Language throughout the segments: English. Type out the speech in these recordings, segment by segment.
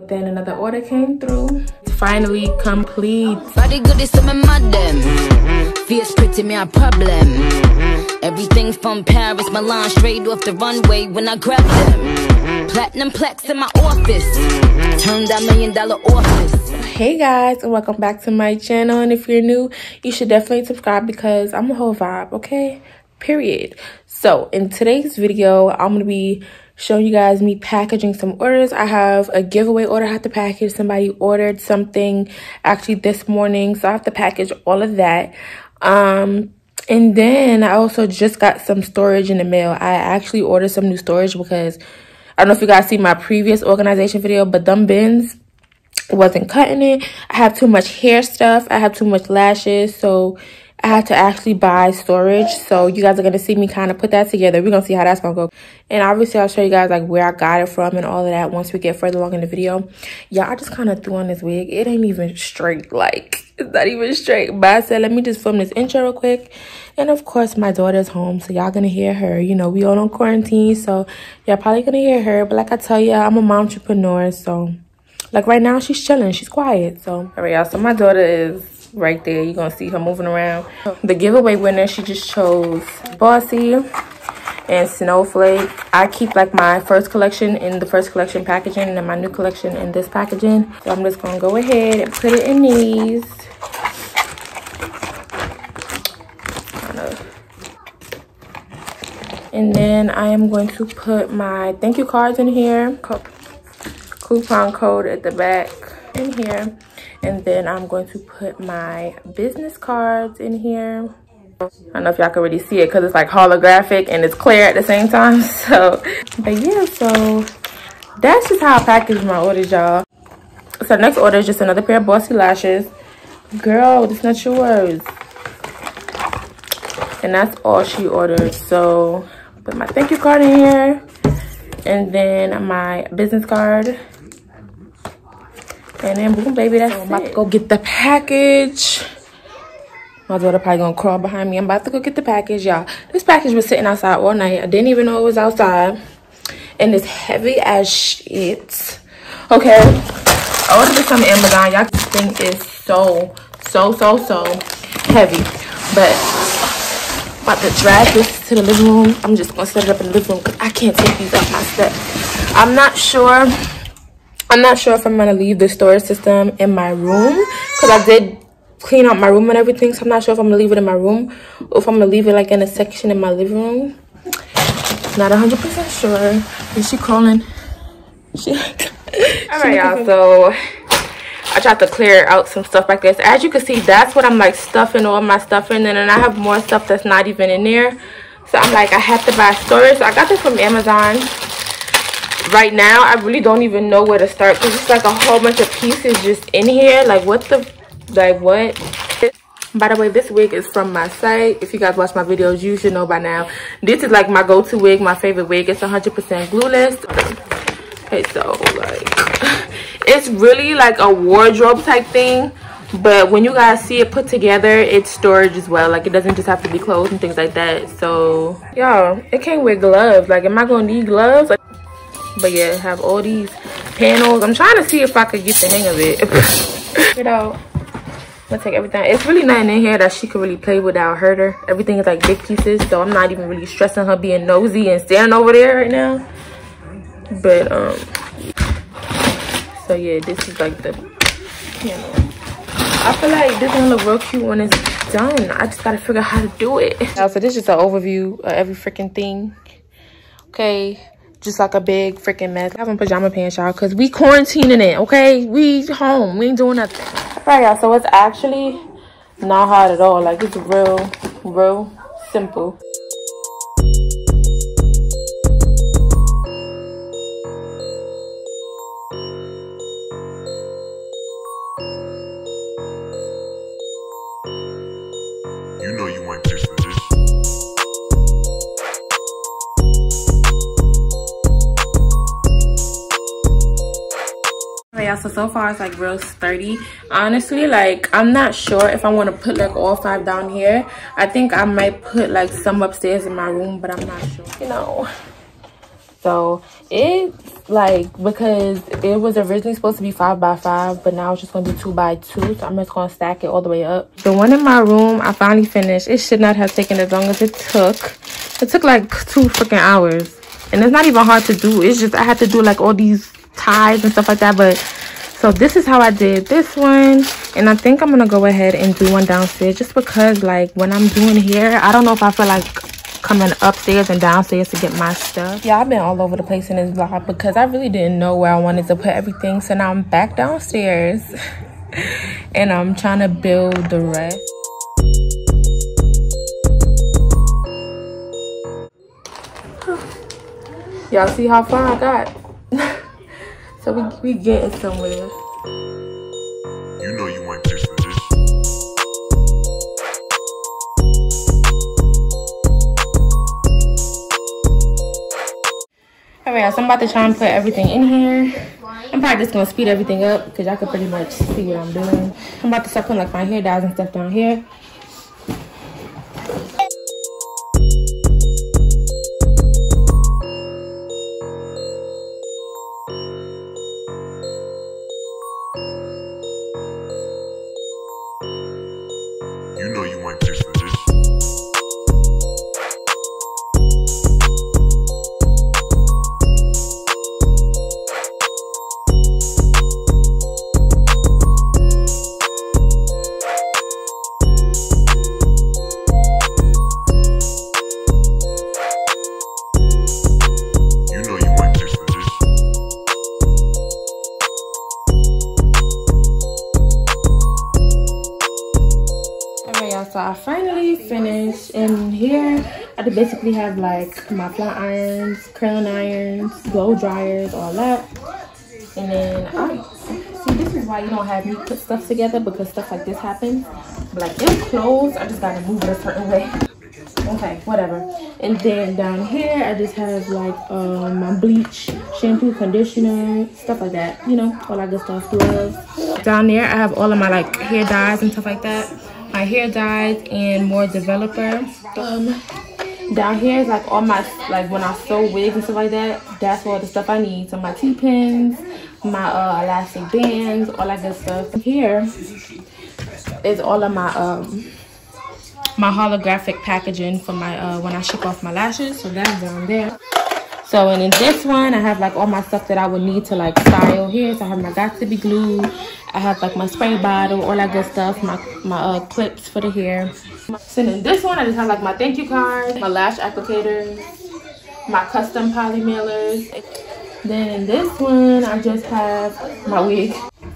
Then another order came through. It's finally complete. Body good is some madam. Fierce pretty me a problem. Everything from Paris, Milan, straight off the runway when I grab them. Platinum plaques in my office. Turn that $1 million office. Hey guys, and welcome back to my channel. And if you're new, you should definitely subscribe because I'm a whole vibe, okay? Period. So in today's video, I'm gonna be showing you guys me packaging some orders. I have a giveaway order I have to package. Somebody ordered something actually this morning, so I have to package all of that. And then I also just got some storage in the mail. I actually ordered some new storage because I don't know if you guys see my previous organization video, but them bins wasn't cutting it. I have too much hair stuff. I have too much lashes, so I had to actually buy storage. So you guys are going to see me kind of put that together. We're going to see how that's going to go. And obviously I'll show you guys like where I got it from and all of that once we get further along in the video. Yeah, I just kind of threw on this wig. It ain't even straight. Like, it's not even straight. But I said, let me just film this intro real quick. And of course, my daughter's home, so y'all going to hear her. You know, we all on quarantine, so y'all probably going to hear her. But like I tell you, I'm a momtrepreneur, so like right now she's chilling. She's quiet. So all right, y'all. So my daughter is right there. You're gonna see her moving around. The giveaway winner, she just chose Bossy and Snowflake. I keep like my first collection in the first collection packaging and then my new collection in this packaging. So I'm just gonna go ahead and put it in these. And then I am going to put my thank you cards in here. Coupon code at the back in here. And then I'm going to put my business cards in here. I don't know if y'all can really see it because it's like holographic and it's clear at the same time. So, but yeah, so that's just how I package my orders, y'all. So next order is just another pair of Bossy lashes. Girl, that's not yours. And that's all she ordered. So put my thank you card in here. And then my business card. And then boom, baby, that's it. I'm about to go get the package. My daughter probably gonna crawl behind me. I'm about to go get the package, y'all. This package was sitting outside all night. I didn't even know it was outside. And it's heavy as shit. Okay. I ordered this from Amazon. Y'all, this thing is so heavy. But I'm about to drag this to the living room. I'm just gonna set it up in the living room because I can't take these up my steps. I'm not sure if I'm gonna leave the storage system in my room because I did clean out my room and everything. So I'm not sure if I'm gonna leave it in my room or if I'm gonna leave it like in a section in my living room. Not 100% sure. Is she crawling? All right, y'all. So I tried to clear out some stuff like this. As you can see, that's what I'm like stuffing all my stuff in, and then I have more stuff that's not even in there. So I'm like, I have to buy storage. So I got this from Amazon. Right now I really don't even know where to start because it's like a whole bunch of pieces just in here. Like what? By the way, this wig is from my site. If you guys watch my videos, you should know by now. This is like my go-to wig, my favorite wig. It's 100% glueless. Okay, so like it's really like a wardrobe type thing, but when you guys see it put together, it's storage as well. Like it doesn't just have to be clothes and things like that. So y'all, it came with gloves. Like, am I gonna need gloves? Like, but yeah, have all these panels. I'm trying to see if I could get the hang of it. You know, I'm gonna take everything. It's really nothing in here that she could really play without hurt her. Everything is like big pieces, so I'm not even really stressing her being nosy and standing over there right now. But so yeah, this is like the panel. I feel like this one look real cute when it's done. I just gotta figure out how to do it. So this is just an overview of every freaking thing. Okay. Just like a big freaking mess. I have on pajama pants, y'all, because we quarantining it, okay? We home. We ain't doing nothing. All right, y'all. So it's actually not hard at all. Like, it's real simple. You know you ain't fixing this. Yeah, so far it's like real sturdy. Honestly, like I'm not sure if I want to put like all 5 down here. I think I might put like some upstairs in my room, but I'm not sure, you know. So it's like, because it was originally supposed to be 5 by 5, but now it's just gonna be 2 by 2, so I'm just gonna stack it all the way up. The one in my room I finally finished. It should not have taken as long as it took. It took like 2 freaking hours, and it's not even hard to do. It's just I had to do like all these ties and stuff like that. But so this is how I did this one, and I think I'm gonna go ahead and do one downstairs, just because like when I'm doing here, I don't know if I feel like coming upstairs and downstairs to get my stuff. Yeah, I've been all over the place in this vlog because I really didn't know where I wanted to put everything. So now I'm back downstairs and I'm trying to build the rest. Y'all see how far I got? So we getting somewhere. You know you weren't just for this. Alright, so I'm about to try and put everything in here. I'm probably just gonna speed everything up because y'all can pretty much see what I'm doing. I'm about to start putting like my hair dyes and stuff down here. You know you weren't just for this. So I finally finished, and here I basically have like my flat irons, curling irons, blow dryers, all that. And then see, this is why you don't have me put stuff together, because stuff like this happens. But like this clothes, I just gotta move it a certain way. Okay, whatever. And then down here I just have like my bleach, shampoo, conditioner, stuff like that, you know, all that good stuff. Gloves. Down there I have all of my like hair dyes and stuff like that. My hair dyes and more developer. Down here is like all my, like when I sew wigs and stuff like that, that's all the stuff I need. So my T-pins, my elastic bands, all that good stuff. Here is all of my my holographic packaging for my when I ship off my lashes. So that's down there. So, and in this one I have like all my stuff that I would need to like style here. So I have my Got2b glue, I have like my spray bottle, all that good stuff, my clips for the hair. So in this one I just have like my thank you card, my lash applicators, my custom poly mailers. Then in this one I just have my wig.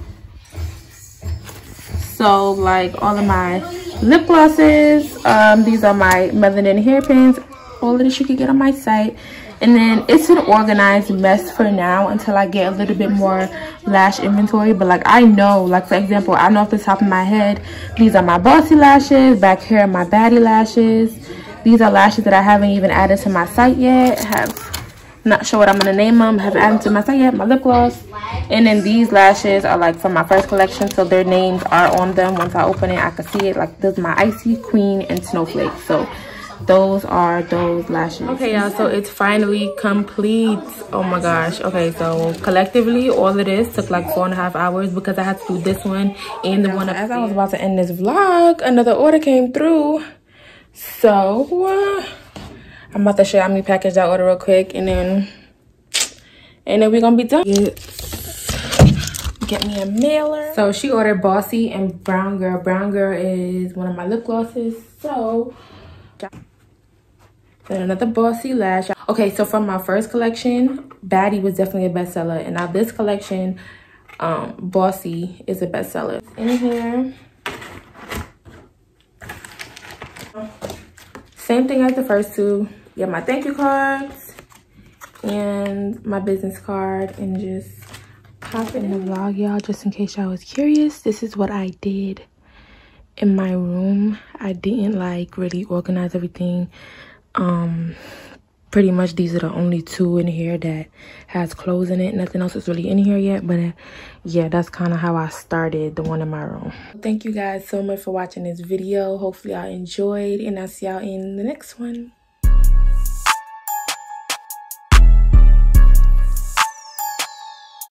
So like all of my lip glosses, these are my melanin hairpins. All of this you can get on my site. And then it's an organized mess for now until I get a little bit more lash inventory. But like I know, like for example, I know off the top of my head, these are my bossy lashes. Back here are my baddie lashes. These are lashes that I haven't even added to my site yet. Not sure what I'm gonna name them. Haven't added to my site yet. My lip gloss. And then these lashes are like from my first collection, so their names are on them. Once I open it I can see it. Like this is my Icy, Queen, and Snowflake. So those are those lashes. Okay y'all, so it's finally complete. Oh my gosh. Okay, so collectively all of this took like 4.5 hours because I had to do this one and the one upstairs. As I was about to end this vlog, another order came through. So I'm about to show you how me package that order real quick, and then we're gonna be done. Get me a mailer. So she ordered Bossy and Brown Girl. Brown Girl is one of my lip glosses. So then another Bossy lash. Okay, so from my first collection, Baddie was definitely a bestseller, and now this collection, Bossy is a bestseller. In here, same thing as the first two. You have my thank you cards and my business card, and just pop in the vlog, y'all, just in case y'all was curious. This is what I did in my room. I didn't like really organize everything. Pretty much these are the only two in here that has clothes in it. Nothing else is really in here yet, but yeah, that's kind of how I started the one in my room. Thank you guys so much for watching this video. Hopefully y'all enjoyed, and I'll see y'all in the next one.